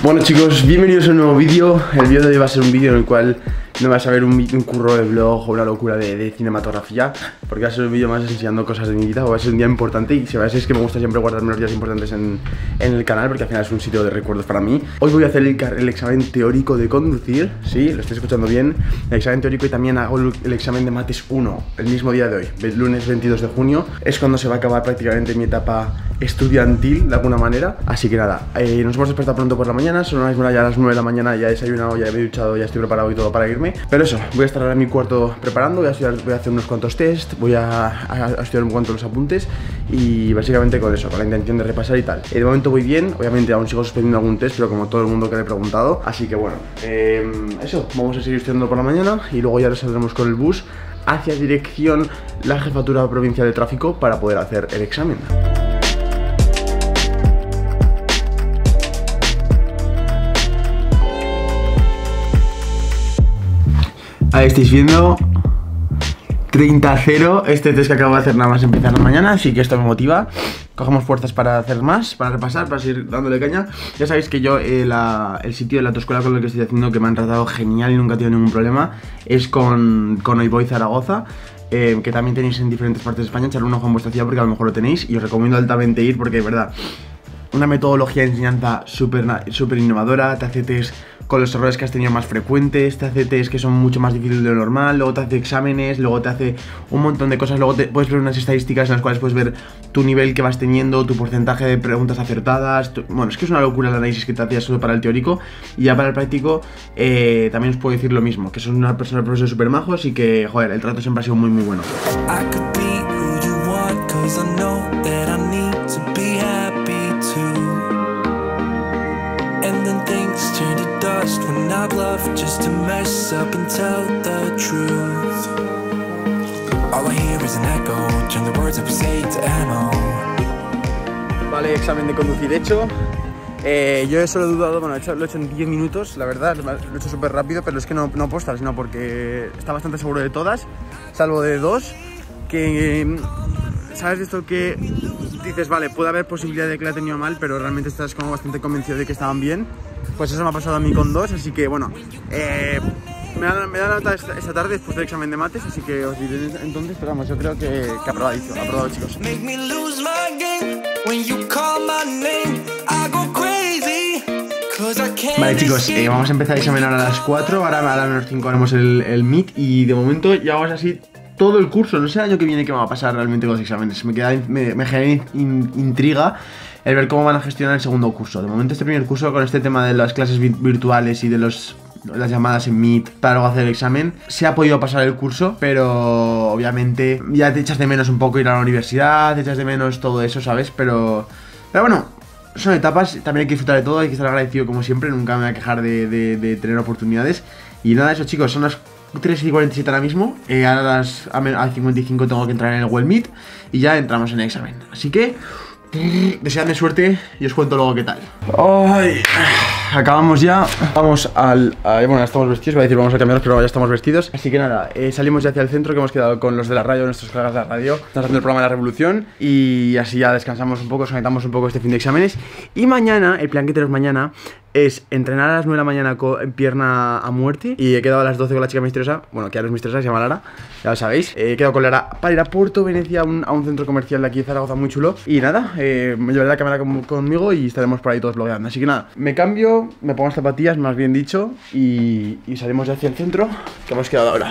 Bueno chicos, bienvenidos a un nuevo vídeo. El vídeo de hoy va a ser un vídeo en el cual no vas a ver un curro de vlog o una locura de cinematografía, porque va a ser un vídeo más enseñando cosas de mi vida. O va a ser un día importante y si veis es que me gusta siempre guardarme los días importantes en el canal, porque al final es un sitio de recuerdos para mí. Hoy voy a hacer el examen teórico de conducir, sí, lo estoy escuchando bien. El examen teórico, y también hago el examen de mates 1 el mismo día de hoy, el lunes 22 de junio. Es cuando se va a acabar prácticamente mi etapa estudiantil de alguna manera. Así que nada, nos hemos despertado pronto por la mañana. Son ya las 9 de la mañana, ya he desayunado, ya me he duchado, ya estoy preparado y todo para irme. Pero eso, voy a estar ahora en mi cuarto preparando, voy a hacer unos cuantos test, voy a estudiar un cuanto los apuntes y básicamente con eso, con la intención de repasar y tal. De momento voy bien, obviamente aún sigo suspendiendo algún test, pero como todo el mundo que le he preguntado. Así que bueno, eso, vamos a seguir estudiando por la mañana y luego ya nos saldremos con el bus hacia dirección la Jefatura Provincial de Tráfico para poder hacer el examen. Ahí estáis viendo 30-0, este test que acabo de hacer nada más empezar la mañana, así que esto me motiva. Cogemos fuerzas para hacer más, para repasar, para seguir dándole caña. Ya sabéis que yo el sitio de la autoescuela con el que estoy haciendo, que me han tratado genial y nunca he tenido ningún problema, es con Hoy Zaragoza. Que también tenéis en diferentes partes de España. Echarle un ojo en vuestra ciudad porque a lo mejor lo tenéis y os recomiendo altamente ir, porque de verdad, una metodología de enseñanza súper innovadora. Te hace test con los errores que has tenido más frecuentes, te hace test que son mucho más difíciles de lo normal, luego te hace exámenes, luego te hace un montón de cosas, luego puedes ver unas estadísticas en las cuales puedes ver tu nivel que vas teniendo, tu porcentaje de preguntas acertadas. Bueno, es que es una locura el análisis que te hacía solo para el teórico, y ya para el práctico también os puedo decir lo mismo, que son una persona, profesores súper majos y que, joder, el trato siempre ha sido muy muy bueno. Just to mess up and tell the truth. All I hear is an echo. Turn the words up, say to ammo. Vale, examen de conducir hecho. Yo solo he dudado, bueno, lo he hecho en 10 minutos, la verdad, lo he hecho súper rápido, pero es que no aposta, sino porque está bastante seguro de todas, salvo de dos, que sabes esto que dices, vale, puede haber posibilidad de que la he tenido mal, pero realmente estás como bastante convencido de que estaban bien. Pues eso me ha pasado a mí con dos, así que bueno, me da nota esta tarde después del examen de mates, así que os diré entonces, pero vamos, yo creo que aprobado chicos. Vale chicos, vamos a empezar a examinar a las 4, ahora a las menos 5 haremos el meet y de momento ya vamos así todo el curso. No sé el año que viene qué va a pasar realmente con los exámenes, me genera intriga el ver cómo van a gestionar el segundo curso. De momento este primer curso, con este tema de las clases virtuales y de las llamadas en Meet para luego hacer el examen, se ha podido pasar el curso, pero obviamente ya te echas de menos un poco ir a la universidad, te echas de menos todo eso, ¿sabes? Pero bueno, son etapas, también hay que disfrutar de todo, hay que estar agradecido como siempre, nunca me voy a quejar de tener oportunidades. Y nada, eso chicos, son las 3:47 ahora mismo, ahora a 55 tengo que entrar en el Google Meet y ya entramos en el examen, así que deseadme suerte y os cuento luego qué tal. Ay, acabamos ya. Vamos bueno, ya estamos vestidos, voy a decir vamos a cambiarnos, pero ya estamos vestidos. Así que nada, salimos ya hacia el centro, que hemos quedado con los de la radio, nuestros colegas de la radio. Estamos haciendo el programa de la Revolución y así ya descansamos un poco, nos conectamos un poco este fin de exámenes. Y mañana, el plan que tenemos mañana es entrenar a las 9 de la mañana con pierna a muerte. Y he quedado a las 12 con la chica misteriosa, bueno, que ahora es misteriosa, se llama Lara, ya lo sabéis. He quedado con Lara para ir a Puerto Venecia, a un centro comercial de aquí de Zaragoza muy chulo. Y nada, me llevaré la cámara conmigo y estaremos por ahí todos blogueando. Así que nada, me cambio, me pongo las zapatillas, más bien dicho, y salimos ya hacia el centro, que hemos quedado ahora.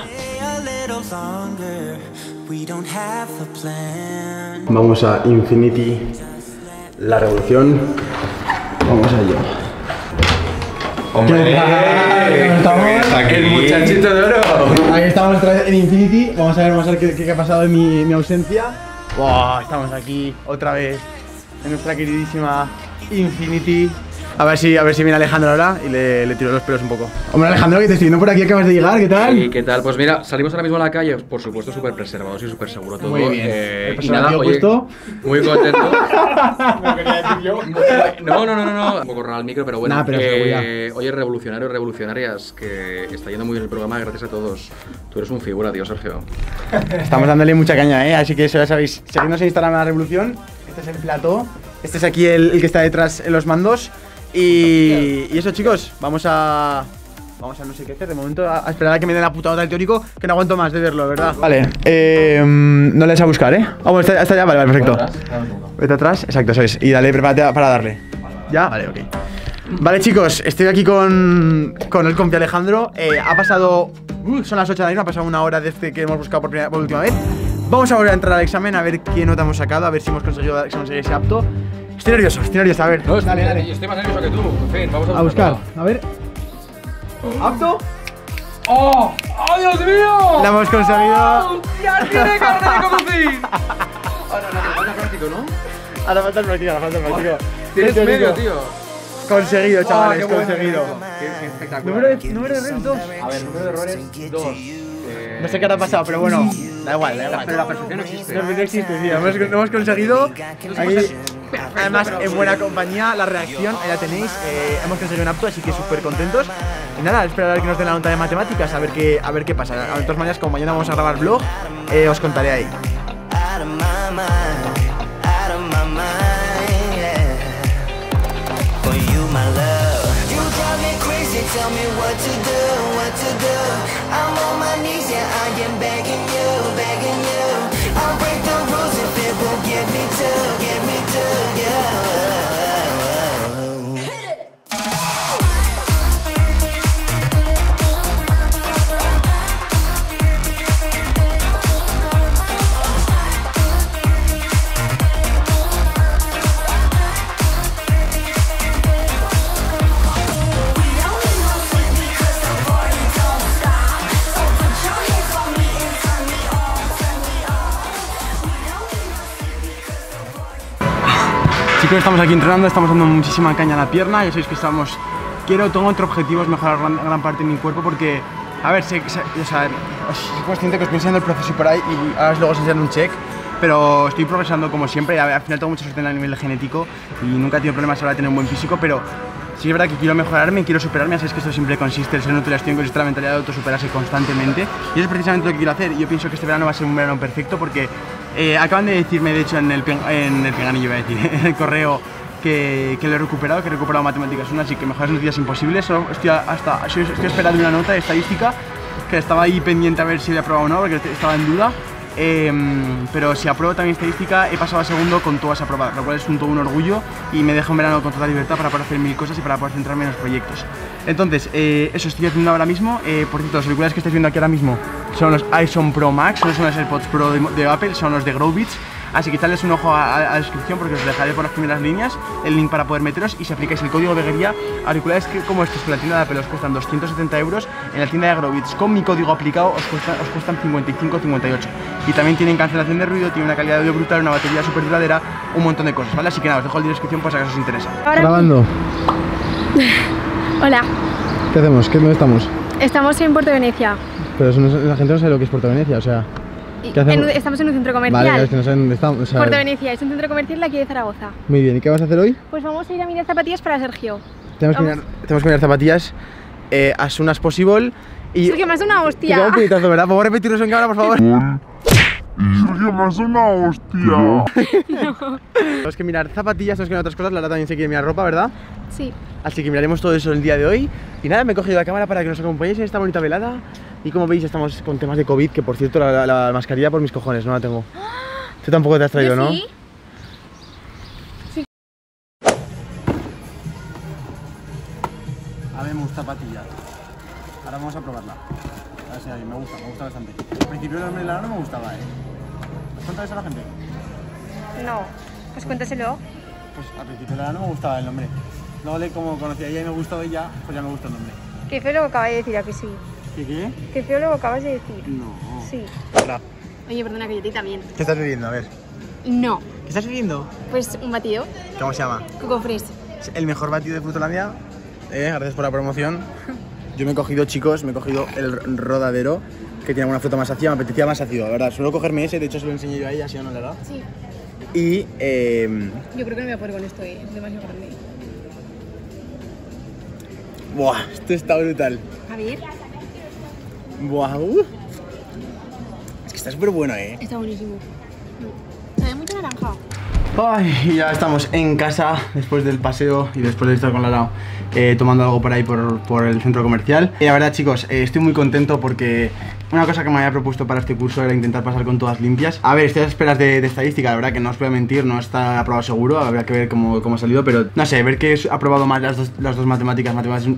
Vamos a Infinity, la revolución. Vamos a ello. ¡Hombre! Aquí el muchachito de oro. Aquí estamos otra vez en Infinity. Vamos a ver qué ha pasado en mi ausencia. Wow, estamos aquí otra vez en nuestra queridísima Infinity. A ver si viene Alejandro ahora y le tiro los pelos un poco. Hombre Alejandro, que te estoy viendo por aquí, acabas de llegar, ¿qué tal? Sí, ¿qué tal? Pues mira, salimos ahora mismo a la calle, por supuesto súper preservados y súper seguro todo. Muy bien. Y nada, oye, puesto? muy contento. No quería decir yo. No. Un poco raro el micro, pero bueno. Nah, pero seguridad. Oye, revolucionarios, revolucionarias, que está yendo muy bien el programa, gracias a todos. Tú eres un figura, tío, Sergio. Estamos dándole mucha caña, así que eso ya sabéis. Seguidnos en Instagram a la Revolución. Este es el plató. Este es aquí el que está detrás en los mandos. Y eso, chicos, vamos a no sé qué hacer. De momento a esperar a que me den la puta nota del teórico, que no aguanto más de verlo, ¿verdad? Vale, no le des a buscar, ¿eh? Ah, bueno, está ya, vale, perfecto. Vete atrás, exacto, eso es. Y dale, prepárate para darle. ¿Ya? Vale, ok. Vale, chicos, estoy aquí con el compi Alejandro. Ha pasado... son las 8 de la noche, ha pasado una hora desde que hemos buscado por última vez. Vamos a volver a entrar al examen, a ver qué nota hemos sacado, a ver si hemos conseguido ese apto. Estoy nervioso, a ver. No, dale. Yo estoy más nervioso que tú. En fin, vamos a buscar. A ver. ¿Apto? ¡Oh! ¡Oh, Dios mío! ¡La hemos conseguido! ¡Ya tiene carta de conducir! Ahora, falta práctico, ¿no? Ahora falta el práctico. Tienes medio, tío. Conseguido, chavales, conseguido. Qué espectacular. Número de errores 2. A ver, número de errores 2. No sé qué habrá pasado, pero bueno, da igual. Pero la perfección no existe. No existe, tío. Hemos conseguido. Ahí, además, en buena compañía, la reacción, ahí la tenéis. Hemos conseguido un apto, así que súper contentos. Y nada, esperar a ver que nos den la nota de matemáticas, a ver qué pasa. De todas maneras, como mañana vamos a grabar vlog, os contaré ahí. Tell me what to do. I'm on my knees, yeah, I am begging you. I'll break the rules if it will get me to you. Chicos, estamos aquí entrenando, estamos dando muchísima caña a la pierna. Ya sabéis que tengo otro objetivo, es mejorar gran parte de mi cuerpo porque, a ver, soy consciente que os pienso en el proceso y por ahí y ahora luego os enseñaré un check, pero estoy progresando como siempre y al final tengo mucha suerte a nivel genético y nunca he tenido problemas ahora de tener un buen físico, pero sí es verdad que quiero mejorarme, quiero superarme. Ya sabéis que esto siempre consiste en ser nutrición, consiste en la mentalidad de autosuperarse constantemente y eso es precisamente lo que quiero hacer. Yo pienso que este verano va a ser un verano perfecto porque acaban de decirme, de hecho, en el pinganillo, en el correo, que lo he recuperado, matemáticas 1, así que mejores noticias imposibles. Solo estoy esperando una nota de estadística, que estaba ahí pendiente a ver si había aprobado o no, porque estaba en duda. Pero si apruebo también estadística, he pasado a segundo con todas aprobadas, lo cual es todo un orgullo y me deja un verano con toda libertad para poder hacer mil cosas y para poder centrarme en los proyectos. Entonces, eso estoy haciendo ahora mismo. Por cierto, los auriculares que estáis viendo aquí ahora mismo son los iPhone Pro Max, no son los AirPods Pro de Apple, son los de Growbits. Así que echarles un ojo a la descripción porque os dejaré por las primeras líneas el link para poder meteros y si aplicáis el código de guerrilla, auriculares que como estos que la tienda de Apple os cuestan 270 €, en la tienda de Growbits con mi código aplicado os cuestan 55,58. Y también tienen cancelación de ruido, tienen una calidad de audio brutal, una batería súper duradera, un montón de cosas, ¿vale? Así que nada, os dejo el link en la descripción por si acaso os interesa. Grabando. Hola. ¿Qué hacemos? ¿Dónde estamos? Estamos en Puerto Venecia. Pero la gente no sabe lo que es Puerto Venecia, o sea... ¿qué hacemos? Estamos en un centro comercial. Vale, es que no saben dónde estamos. O sea, Puerto Venecia es un centro comercial de aquí de Zaragoza. Muy bien, ¿y qué vas a hacer hoy? Pues vamos a ir a mirar zapatillas para Sergio. Tenemos que mirar zapatillas as soon as possible. Y Sergio, más una hostia. te da un puñetazo, ¿verdad? ¿Podemos repetirlo en cámara, por favor? Sergio, más una hostia. Tenemos que mirar zapatillas, tenemos que mirar otras cosas. Lara también se quiere mirar ropa, ¿verdad? Sí. Así que miraremos todo eso el día de hoy. Y nada, me he cogido la cámara para que nos acompañéis en esta bonita velada. Y como veis, estamos con temas de COVID, que por cierto, la mascarilla por mis cojones, no la tengo. Tú tampoco te has traído, ¿no? Sí. Habemos zapatillas. Ahora vamos a probarla. A ver si hay, me gusta bastante. Al principio el nombre de Lara no me gustaba, ¿Cuánto es a la gente? No. Pues cuéntaselo. Pues al principio de Lara no me gustaba el nombre. Luego como conocí a ella y me gustó ella, pues ya me gustó el nombre. Qué feo lo que acabas de decir, ¿a que sí? ¿Qué? Qué feo lo que acabas de decir. No. Sí. Hola. Oye, perdona que yo a ti también. ¿Qué estás bebiendo? A ver. No. ¿Qué estás bebiendo? Pues un batido. ¿Cómo se llama? Coco Fresh. Es el mejor batido de Frutolandia. Gracias por la promoción. Yo me he cogido, chicos, el rodadero, que tiene una fruta más ácida, me apetecía más ácido, la verdad. Suelo cogerme ese, de hecho se lo enseñé yo a ella, ¿sí o no, verdad? Sí. Y Yo creo que no me voy a poder con esto, es demasiado grande. buah, esto está brutal. A ver. Buah, Es que está súper bueno, Está buenísimo. Sabe mucho naranja. Ay, ya estamos en casa después del paseo y después de estar con Lara tomando algo por ahí por el centro comercial. Y la verdad, chicos, estoy muy contento porque una cosa que me había propuesto para este curso era intentar pasar con todas limpias. A ver, estoy a las esperas de estadística, la verdad que no os voy a mentir, no está aprobado seguro, habrá que ver cómo ha salido, pero no sé, ver que he aprobado más las dos matemáticas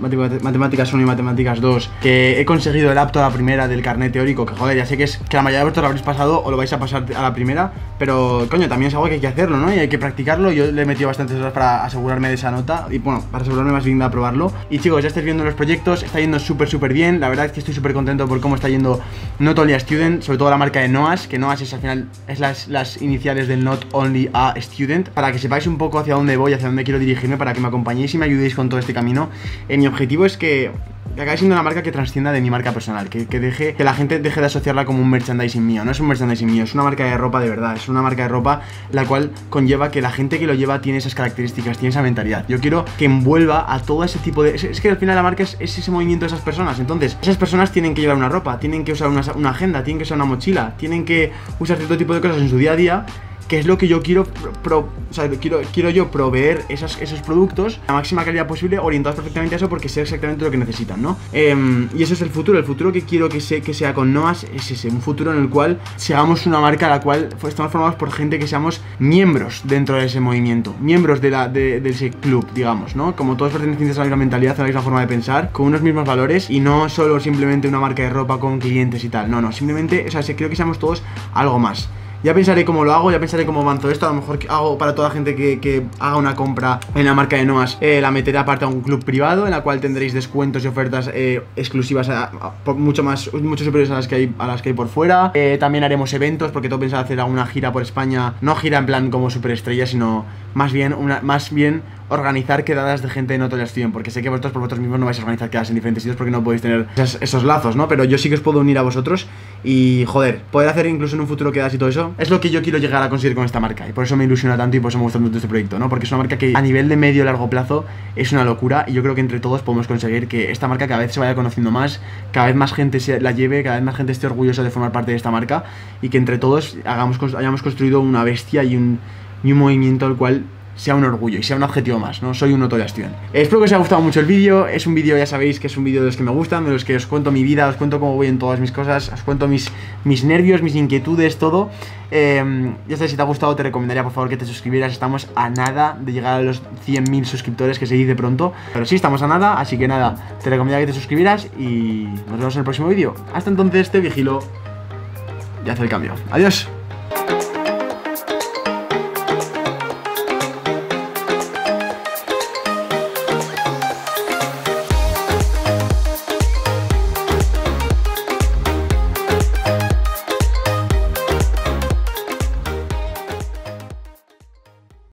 1 y matemáticas 2, que he conseguido el apto a la primera del carnet teórico, que joder, ya sé que la mayoría de vosotros lo habréis pasado o lo vais a pasar a la primera, pero coño, también es algo que hay que hacerlo, ¿no? Y hay que practicarlo. Yo le he metido bastantes horas para asegurarme de esa nota y bueno, para asegurarme más bien de aprobarlo. Y chicos, ya estáis viendo los proyectos, está yendo súper bien, la verdad es que estoy súper contento por cómo está yendo Not Only a Student, sobre todo la marca de NOAS, que NOAS es al final es las iniciales del Not Only a Student, para que sepáis un poco hacia dónde voy, hacia dónde quiero dirigirme, para que me acompañéis y me ayudéis con todo este camino. Mi objetivo es que acabe siendo una marca que transcienda de mi marca personal, que la gente deje de asociarla como un merchandising mío. No es un merchandising mío, es una marca de ropa de verdad, es una marca de ropa la cual conlleva que la gente que lo lleva tiene esas características, tiene esa mentalidad. Yo quiero que envuelva a todo ese tipo de... Es que al final la marca es ese movimiento de esas personas. Entonces, esas personas tienen que llevar una ropa, tienen que usar una agenda, tienen que usar una mochila, tienen que usar cierto tipo de cosas en su día a día, que es lo que yo quiero, quiero yo proveer esos productos a la máxima calidad posible, orientados perfectamente a eso, porque sé exactamente lo que necesitan, ¿no? Y ese es el futuro que quiero que sea con NOAS, es ese, un futuro en el cual seamos una marca a la cual estamos formados por gente que seamos miembros dentro de ese movimiento, miembros de ese club, digamos, ¿no? Como todos pertenecientes a la misma mentalidad, a la misma forma de pensar, con unos mismos valores, y no solo simplemente una marca de ropa con clientes y tal, no, simplemente, o sea, creo que seamos todos algo más. Ya pensaré cómo lo hago, ya pensaré cómo avanzo esto. A lo mejor hago para toda la gente que haga una compra en la marca de NOAS, la meteré aparte a un club privado, en la cual tendréis descuentos y ofertas exclusivas mucho superiores a las que hay por fuera. También haremos eventos, porque tengo pensado hacer alguna gira por España. No gira en plan como superestrella, sino más bien organizar quedadas de gente de Not Only a Student, porque sé que vosotros por vosotros mismos no vais a organizar quedadas en diferentes sitios porque no podéis tener esos lazos, ¿no? Pero yo sí que os puedo unir a vosotros y, joder, poder hacer incluso en un futuro quedadas y todo eso es lo que yo quiero llegar a conseguir con esta marca, y por eso me ilusiona tanto y por eso me gusta tanto este proyecto, ¿no? Porque es una marca que a nivel de medio y largo plazo es una locura, y yo creo que entre todos podemos conseguir que esta marca cada vez se vaya conociendo más, cada vez más gente la lleve, cada vez más gente esté orgullosa de formar parte de esta marca, y que entre todos hayamos construido una bestia y un movimiento al cual sea un orgullo y sea un objetivo más, ¿no? Soy un Not Only a Student. Espero que os haya gustado mucho el vídeo. Es un vídeo, ya sabéis que es un vídeo de los que me gustan, de los que os cuento mi vida, os cuento cómo voy en todas mis cosas, os cuento mis nervios, mis inquietudes, todo. Ya sabes, si te ha gustado te recomendaría por favor que te suscribieras. Estamos a nada de llegar a los 100.000 suscriptores, que se dice pronto, pero sí, estamos a nada, así que nada, te recomendaría que te suscribieras y nos vemos en el próximo vídeo. Hasta entonces, te vigilo y haz el cambio. Adiós.